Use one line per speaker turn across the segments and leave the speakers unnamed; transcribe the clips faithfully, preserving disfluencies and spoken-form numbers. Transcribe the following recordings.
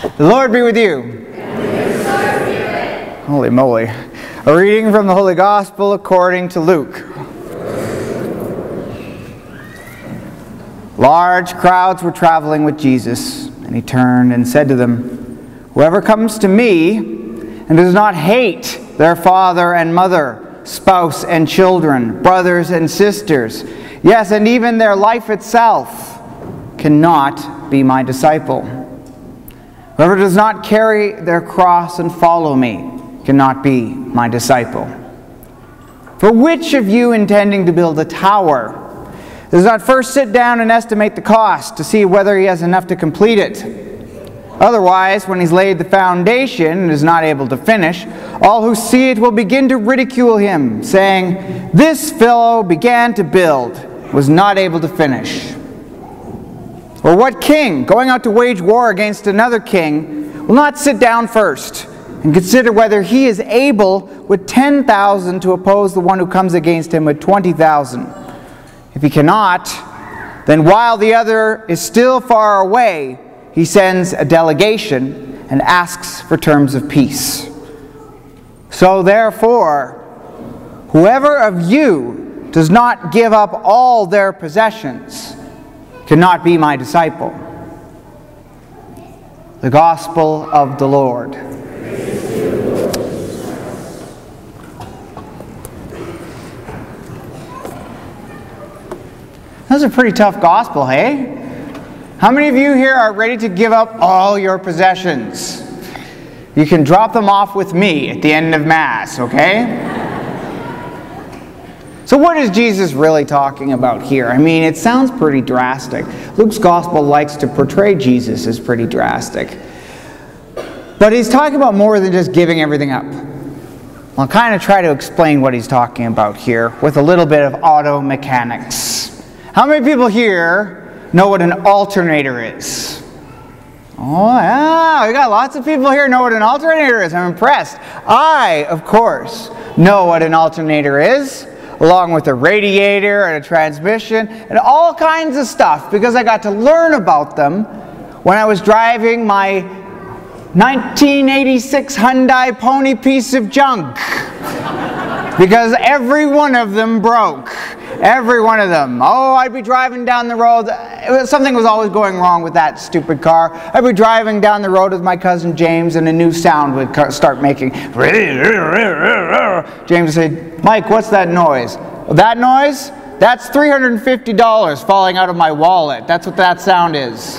The Lord be with you.
And with your spirit.
Holy moly. A reading from the Holy Gospel according to Luke. Large crowds were traveling with Jesus, and he turned and said to them, "Whoever comes to me and does not hate their father and mother, spouse and children, brothers and sisters, yes, and even their life itself, cannot be my disciple. Whoever does not carry their cross and follow me cannot be my disciple. For which of you intending to build a tower does not first sit down and estimate the cost to see whether he has enough to complete it? Otherwise, when he's laid the foundation and is not able to finish, all who see it will begin to ridicule him, saying, 'This fellow began to build, was not able to finish.' Or what king, going out to wage war against another king, will not sit down first and consider whether he is able with ten thousand to oppose the one who comes against him with twenty thousand? If he cannot, then while the other is still far away, he sends a delegation and asks for terms of peace. So therefore, whoever of you does not give up all their possessions cannot be my disciple." The Gospel of the Lord. That's a pretty tough gospel, hey? How many of you here are ready to give up all your possessions? You can drop them off with me at the end of Mass, okay? So what is Jesus really talking about here? I mean, it sounds pretty drastic. Luke's gospel likes to portray Jesus as pretty drastic. But he's talking about more than just giving everything up. I'll kind of try to explain what he's talking about here with a little bit of auto mechanics. How many people here know what an alternator is? Oh, yeah, we got lots of people here know what an alternator is. I'm impressed. I, of course, know what an alternator is, along with a radiator and a transmission and all kinds of stuff, because I got to learn about them when I was driving my nineteen eighty-six Hyundai Pony piece of junk, because every one of them broke. Every one of them. Oh, I'd be driving down the road. It was, something was always going wrong with that stupid car. I'd be driving down the road with my cousin James, and a new sound would start making. James would say, "Mike, what's that noise?" "That noise? That's three hundred fifty dollars falling out of my wallet. That's what that sound is."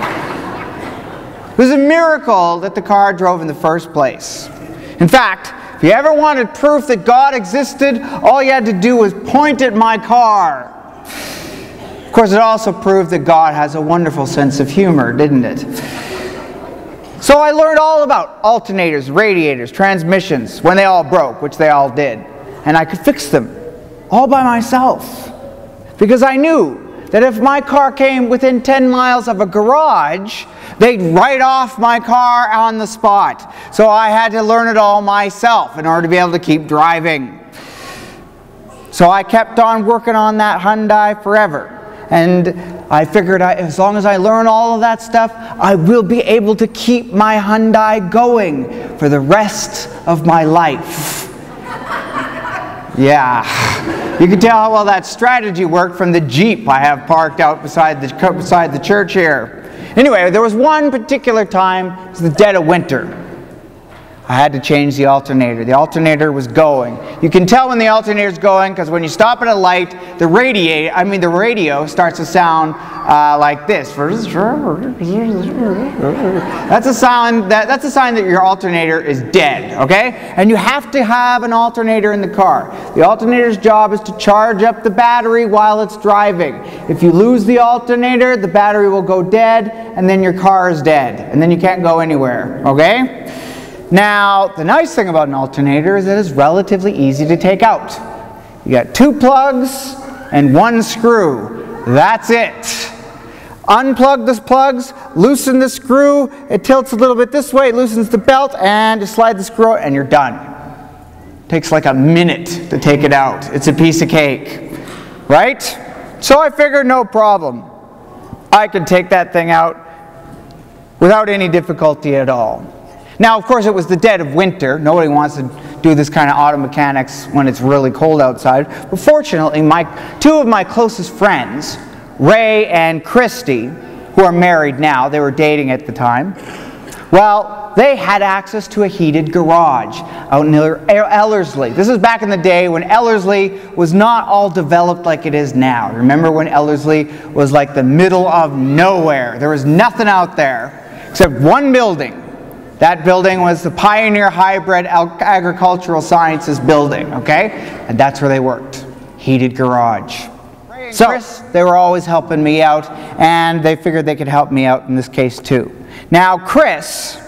It was a miracle that the car drove in the first place. In fact, if you ever wanted proof that God existed, all you had to do was point at my car. Of course, it also proved that God has a wonderful sense of humor, didn't it? So I learned all about alternators, radiators, transmissions, when they all broke, which they all did. And I could fix them all by myself. Because I knew that if my car came within ten miles of a garage, they'd write off my car on the spot. So I had to learn it all myself in order to be able to keep driving. So I kept on working on that Hyundai forever. And I figured I, as long as I learn all of that stuff, I will be able to keep my Hyundai going for the rest of my life. Yeah. You can tell how well that strategy worked from the Jeep I have parked out beside the, beside the church here. Anyway, there was one particular time, it was the dead of winter. I had to change the alternator. The alternator was going. You can tell when the alternator is going because when you stop at a light, the radiator, I mean the radio starts to sound uh, like this. That's a sound that that's a sign that your alternator is dead. Okay, and you have to have an alternator in the car. The alternator's job is to charge up the battery while it's driving. If you lose the alternator, the battery will go dead, and then your car is dead, and then you can't go anywhere. Okay. Now, the nice thing about an alternator is that it's relatively easy to take out. You got two plugs and one screw. That's it. Unplug the plugs, loosen the screw, it tilts a little bit this way, it loosens the belt, and just slide the screw out and you're done. It takes like a minute to take it out. It's a piece of cake, right? So I figured no problem. I could take that thing out without any difficulty at all. Now, of course, it was the dead of winter. Nobody wants to do this kind of auto mechanics when it's really cold outside. But fortunately, my, two of my closest friends, Ray and Christy, who are married now, they were dating at the time, well, they had access to a heated garage out near Ellerslie. This is back in the day when Ellerslie was not all developed like it is now. Remember when Ellerslie was like the middle of nowhere? There was nothing out there except one building. That building was the Pioneer Hybrid Agricultural Sciences building, okay? And that's where they worked. Heated garage. So, Chris, they were always helping me out, and they figured they could help me out in this case too. Now, Chris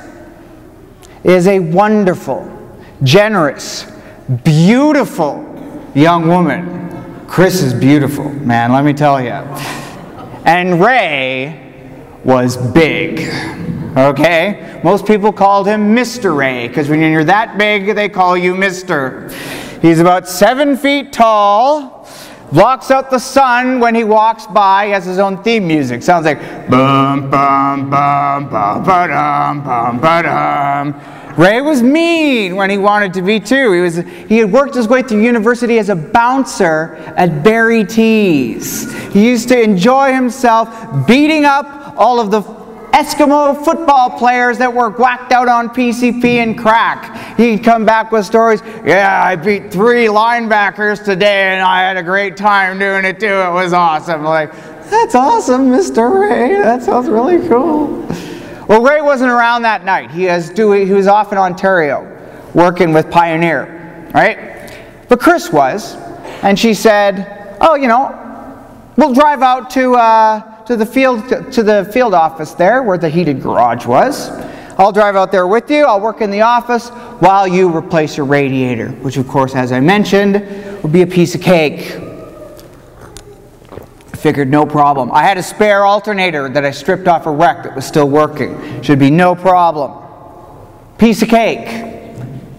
is a wonderful, generous, beautiful young woman. Chris is beautiful, man, let me tell you. And Ray was big, okay? Most people called him Mister Ray, because when you're that big, they call you Mister He's about seven feet tall, blocks out the sun when he walks by. He has his own theme music. Sounds like bum bum bum bum ba-dum bum ba-dum. Ray was mean when he wanted to be too. He was he had worked his way through university as a bouncer at Barry Tees. He used to enjoy himself beating up all of the Eskimo football players that were whacked out on P C P and crack. He'd come back with stories, yeah, I beat three linebackers today and I had a great time doing it too. It was awesome. Like, that's awesome, Mister Ray. That sounds really cool. Well, Ray wasn't around that night. He was, doing, he was off in Ontario working with Pioneer, right? But Chris was, and she said, oh, you know, we'll drive out to... Uh, to the field to the field office there where the heated garage was. I'll drive out there with you. I'll work in the office while you replace your radiator, which of course, as I mentioned, will be a piece of cake. I figured no problem. I had a spare alternator that I stripped off a wreck that was still working. Should be no problem. Piece of cake.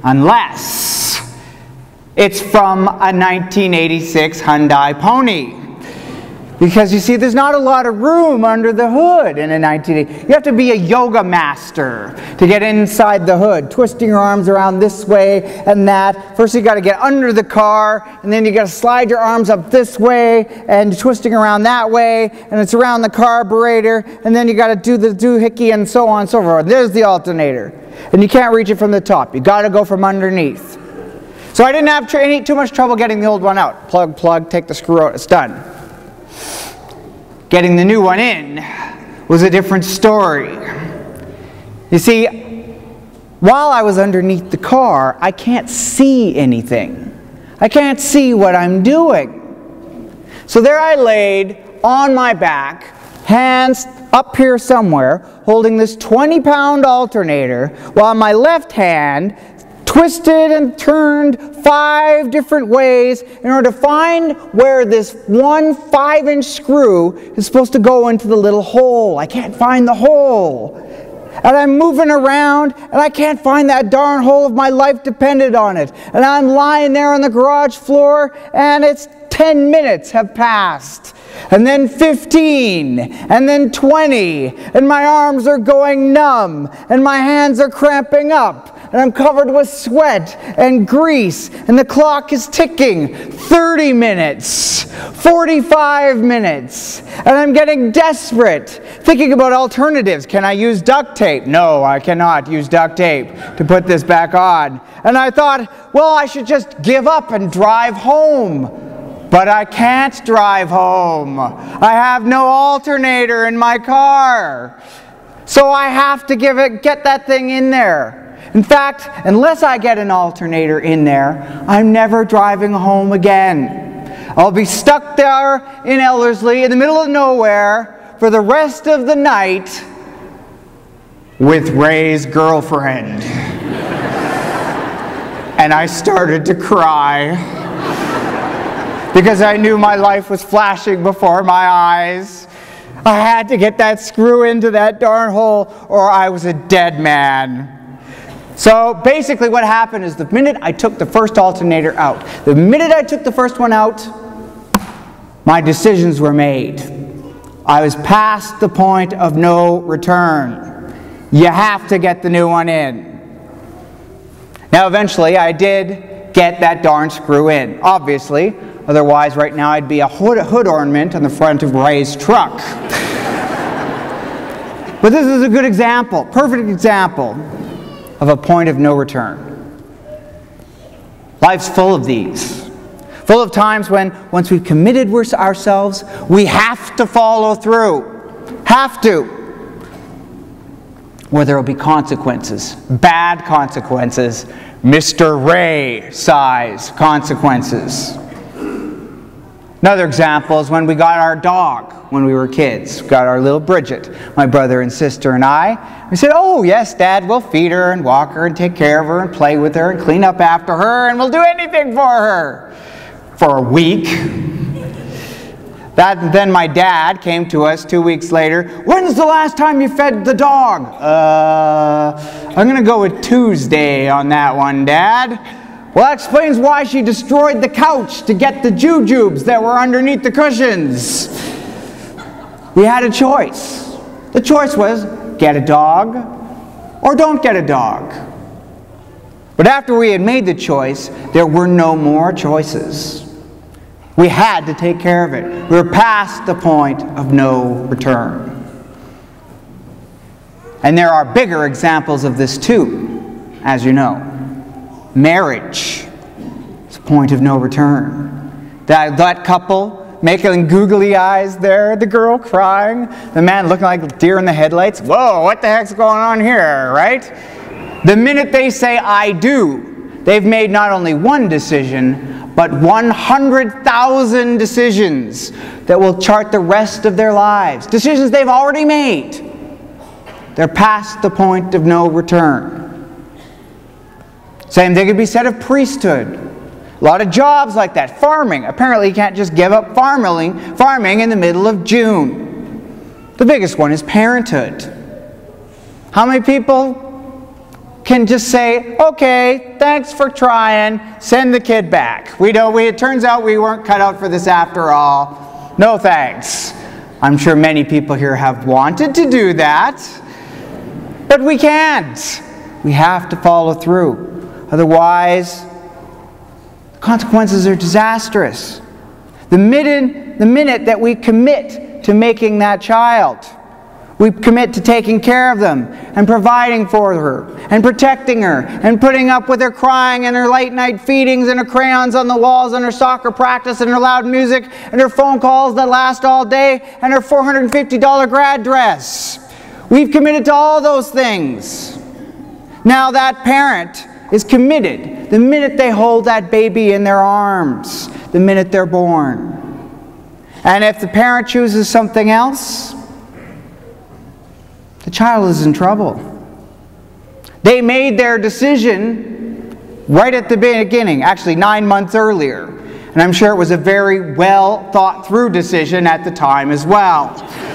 Unless it's from a nineteen eighty-six Hyundai Pony. Because you see, there's not a lot of room under the hood in a nineteen eighty. You have to be a yoga master to get inside the hood, twisting your arms around this way and that. First you got to get under the car, and then you got to slide your arms up this way and twisting around that way, and it's around the carburetor, and then you got to do the doohickey and so on and so forth. There's the alternator. And you can't reach it from the top. You got to go from underneath. So I didn't have any, too much trouble getting the old one out. Plug, plug, take the screw out, it's done. Getting the new one in was a different story. You see, while I was underneath the car, I can't see anything. I can't see what I'm doing. So there I laid on my back, hands up here somewhere, holding this twenty pound alternator, while my left hand twisted and turned five different ways in order to find where this one five inch screw is supposed to go into the little hole. I can't find the hole. And I'm moving around and I can't find that darn hole if my life depended on it. And I'm lying there on the garage floor and it's ten minutes have passed. And then fifteen, and then twenty, and my arms are going numb, and my hands are cramping up. And I'm covered with sweat and grease, and the clock is ticking. thirty minutes, forty-five minutes, and I'm getting desperate, thinking about alternatives. Can I use duct tape? No, I cannot use duct tape to put this back on. And I thought, well, I should just give up and drive home. But I can't drive home. I have no alternator in my car. So I have to give it, get that thing in there. In fact, unless I get an alternator in there, I'm never driving home again. I'll be stuck there in Ellerslie in the middle of nowhere for the rest of the night with Ray's girlfriend. And I started to cry because I knew my life was flashing before my eyes. I had to get that screw into that darn hole or I was a dead man. So basically what happened is the minute I took the first alternator out, the minute I took the first one out, my decisions were made. I was past the point of no return. You have to get the new one in. Now eventually I did get that darn screw in, obviously. Otherwise right now I'd be a hood, hood ornament on the front of Ray's truck. But this is a good example, perfect example of a point of no return. Life's full of these. Full of times when, once we've committed ourselves, we have to follow through. Have to. Where there will be consequences. Bad consequences. Mister Ray size consequences. Another example is when we got our dog when we were kids. We got our little Bridget, my brother and sister and I. We said, oh yes, Dad, we'll feed her and walk her and take care of her and play with her and clean up after her and we'll do anything for her. For a week. That, then my dad came to us two weeks later. When's the last time you fed the dog? Uh, I'm going to go with Tuesday on that one, Dad. Well, that explains why she destroyed the couch to get the jujubes that were underneath the cushions. We had a choice. The choice was get a dog or don't get a dog. But after we had made the choice, there were no more choices. We had to take care of it. We were past the point of no return. And there are bigger examples of this too, as you know. Marriage is a point of no return. That, that couple making googly eyes there, the girl crying, the man looking like deer in the headlights. Whoa, what the heck's going on here, right? The minute they say, I do, they've made not only one decision, but one hundred thousand decisions that will chart the rest of their lives. Decisions they've already made. They're past the point of no return. Same thing could be said of priesthood. A lot of jobs like that. Farming. Apparently you can't just give up farming, farming in the middle of June. The biggest one is parenthood. How many people can just say, okay, thanks for trying, send the kid back. We don't, we, it turns out we weren't cut out for this after all. No thanks. I'm sure many people here have wanted to do that, but we can't. We have to follow through. Otherwise, the consequences are disastrous. The minute, the minute that we commit to making that child, we commit to taking care of them and providing for her and protecting her and putting up with her crying and her late night feedings and her crayons on the walls and her soccer practice and her loud music and her phone calls that last all day and her four hundred fifty dollar grad dress. We've committed to all those things. Now that parent is committed the minute they hold that baby in their arms, the minute they're born. And if the parent chooses something else, the child is in trouble. They made their decision right at the beginning, actually nine months earlier. And I'm sure it was a very well thought through decision at the time as well.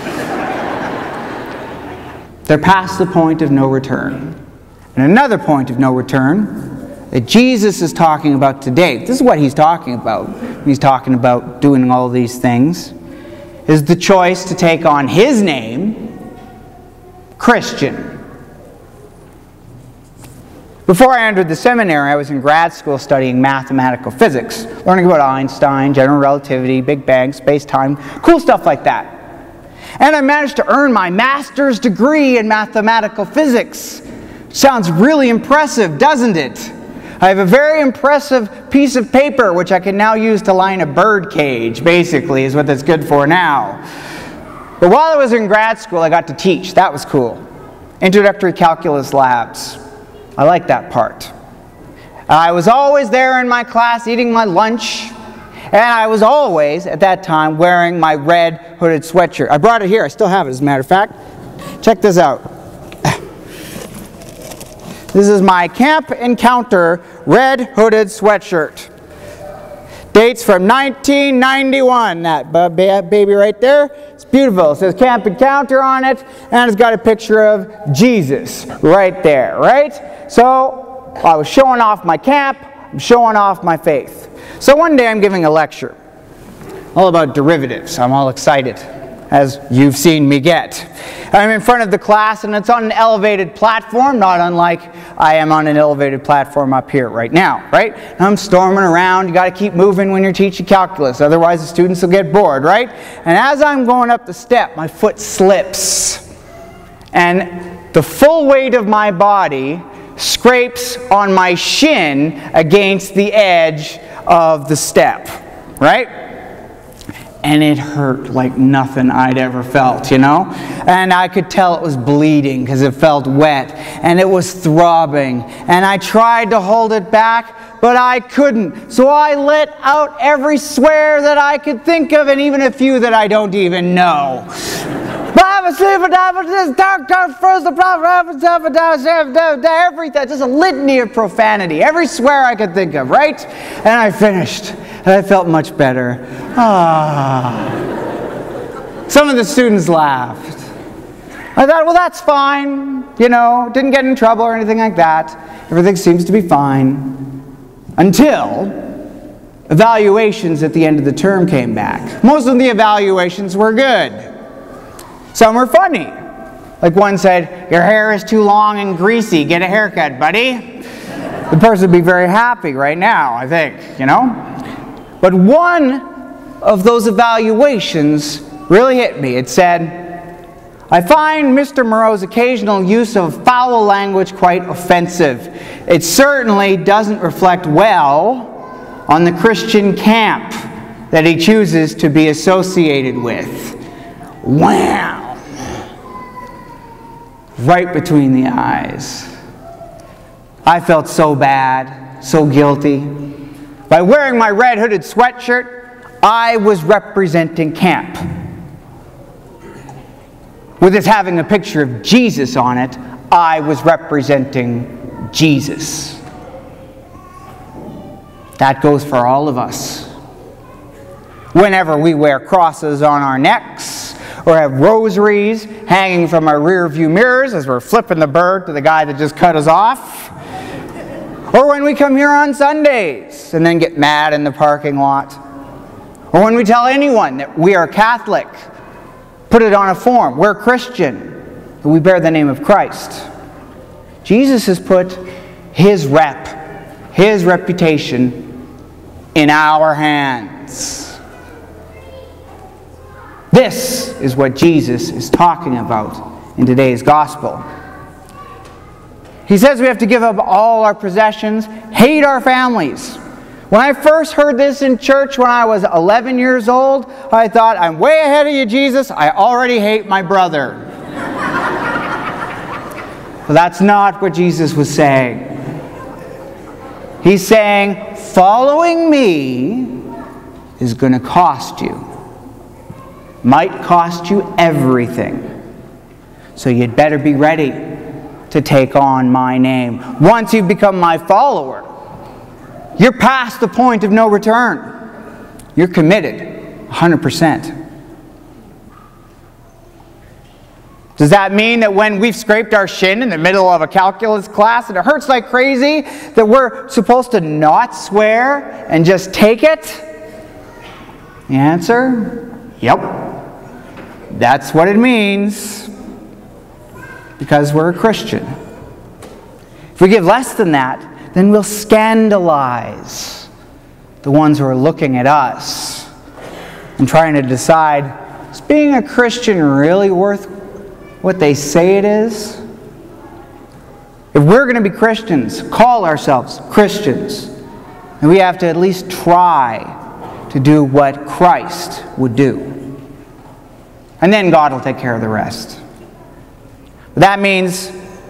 They're past the point of no return. And another point of no return that Jesus is talking about today, this is what he's talking about when he's talking about doing all these things, is the choice to take on his name, Christian. Before I entered the seminary, I was in grad school studying mathematical physics, learning about Einstein, general relativity, Big Bang, space-time, cool stuff like that. And I managed to earn my master's degree in mathematical physics. Sounds really impressive, doesn't it? I have a very impressive piece of paper which I can now use to line a bird cage, basically, is what that's good for now. But while I was in grad school, I got to teach. That was cool. Introductory calculus labs. I like that part. I was always there in my class eating my lunch, and I was always, at that time, wearing my red hooded sweatshirt. I brought it here. I still have it, as a matter of fact. Check this out. This is my Camp Encounter red hooded sweatshirt. Dates from nineteen ninety-one, that baby right there. It's beautiful. It says Camp Encounter on it, and it's got a picture of Jesus right there, right? So I was showing off my camp, I'm showing off my faith. So one day I'm giving a lecture all about derivatives. I'm all excited. as you've seen me get. I'm in front of the class, and it's on an elevated platform, not unlike I am on an elevated platform up here right now, right? And I'm storming around. You got to keep moving when you're teaching calculus, otherwise the students will get bored, right? And as I'm going up the step, my foot slips, and the full weight of my body scrapes on my shin against the edge of the step, right? And it hurt like nothing I'd ever felt, you know? And I could tell it was bleeding because it felt wet. And it was throbbing. And I tried to hold it back, but I couldn't. So I let out every swear that I could think of, and even a few that I don't even know. Everything, just a litany of profanity, every swear I could think of, right? And I finished, and I felt much better. Ah. Some of the students laughed. I thought, well, that's fine, you know, didn't get in trouble or anything like that. Everything seems to be fine. Until evaluations at the end of the term came back. Most of the evaluations were good. Some were funny. Like one said, your hair is too long and greasy, get a haircut, buddy. The person would be very happy right now, I think, you know. But one of those evaluations really hit me. It said, I find Mister Moreau's occasional use of foul language quite offensive. It certainly doesn't reflect well on the Christian camp that he chooses to be associated with. Wham! Right between the eyes. I felt so bad, so guilty. By wearing my red hooded sweatshirt, I was representing camp. With it having a picture of Jesus on it, I was representing Jesus. That goes for all of us. Whenever we wear crosses on our necks, or have rosaries hanging from our rear view mirrors as we're flipping the bird to the guy that just cut us off. Or when we come here on Sundays and then get mad in the parking lot. Or when we tell anyone that we are Catholic, put it on a form, we're Christian, that we bear the name of Christ. Jesus has put His rep, His reputation in our hands. This is what Jesus is talking about in today's gospel. He says we have to give up all our possessions, hate our families. When I first heard this in church when I was eleven years old, I thought, I'm way ahead of you, Jesus. I already hate my brother. But that's not what Jesus was saying. He's saying, following me is going to cost you. Might cost you everything. So you'd better be ready to take on my name. Once you've become my follower, you're past the point of no return. You're committed one hundred percent. Does that mean that when we've scraped our shin in the middle of a calculus class and it hurts like crazy, that we're supposed to not swear and just take it? The answer, yep. That's what it means, because we're a Christian. If we give less than that, then we'll scandalize the ones who are looking at us and trying to decide, is being a Christian really worth what they say it is? If we're going to be Christians, call ourselves Christians, then we have to at least try to do what Christ would do. And then God will take care of the rest. But that means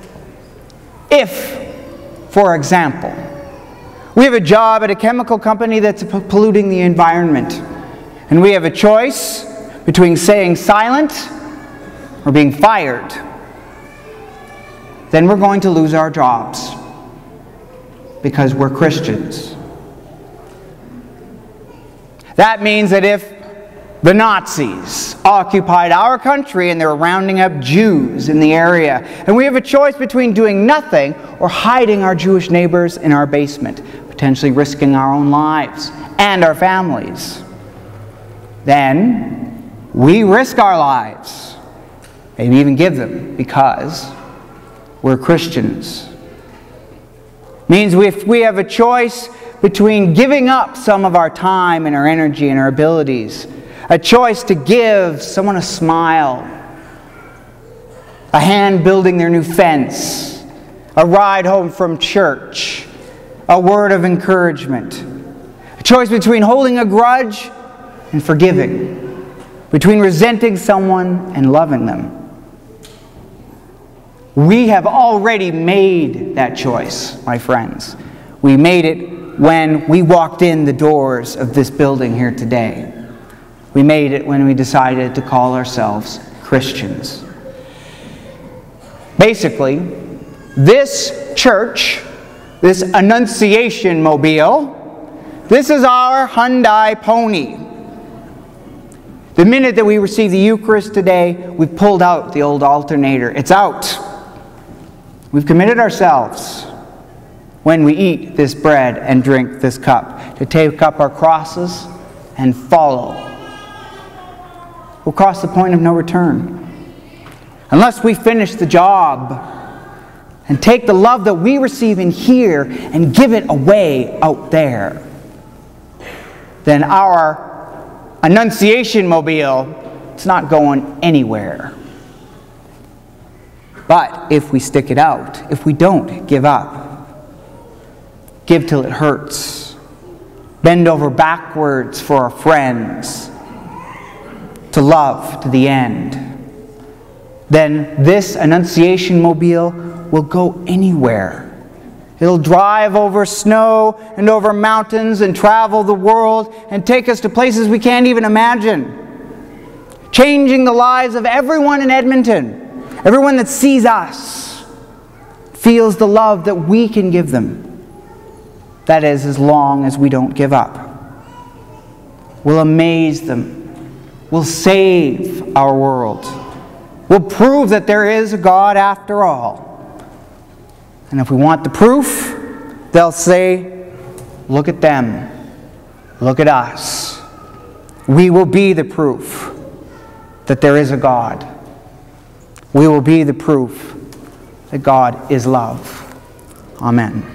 if, for example, we have a job at a chemical company that's polluting the environment, and we have a choice between staying silent or being fired, then we're going to lose our jobs because we're Christians. That means that if the Nazis occupied our country and they were rounding up Jews in the area, and we have a choice between doing nothing or hiding our Jewish neighbors in our basement, potentially risking our own lives and our families, then we risk our lives, maybe even give them, because we're Christians. Means we, if we have a choice between giving up some of our time and our energy and our abilities, a choice to give someone a smile, a hand building their new fence, a ride home from church, a word of encouragement, a choice between holding a grudge and forgiving, between resenting someone and loving them. We have already made that choice, my friends. We made it when we walked in the doors of this building here today. We made it when we decided to call ourselves Christians. Basically, this church, this Annunciation mobile, this is our Hyundai pony. The minute that we receive the Eucharist today, we pulled out the old alternator. It's out. We've committed ourselves, when we eat this bread and drink this cup, to take up our crosses and follow. We'll cross the point of no return. Unless we finish the job and take the love that we receive in here and give it away out there, then our Annunciation mobile, it's not going anywhere. But if we stick it out, if we don't give up, give till it hurts, bend over backwards for our friends, to love to the end, then this Annunciation mobile will go anywhere. It'll drive over snow and over mountains and travel the world and take us to places we can't even imagine, changing the lives of everyone in Edmonton. Everyone that sees us feels the love that we can give them. That is, as long as we don't give up. We'll amaze them. We'll save our world. We'll prove that there is a God after all. And if we want the proof, they'll say, look at them. Look at us. We will be the proof that there is a God. We will be the proof that God is love. Amen.